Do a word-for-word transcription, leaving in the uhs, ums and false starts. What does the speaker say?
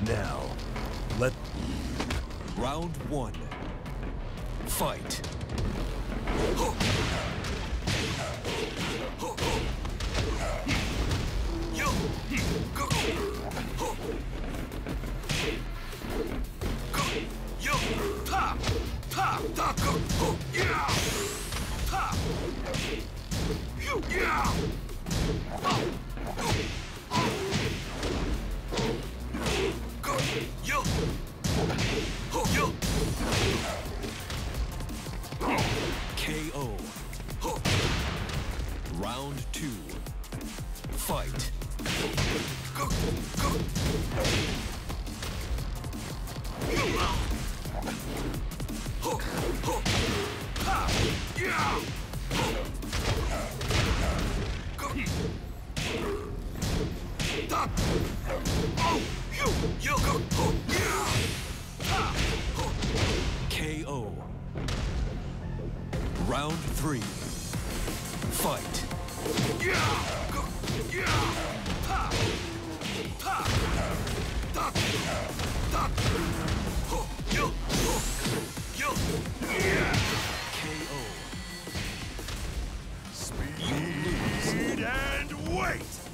now. Let... Round one. Fight. K O. Round two. Fight. K O. Round three. Fight. K O. Speed and wait!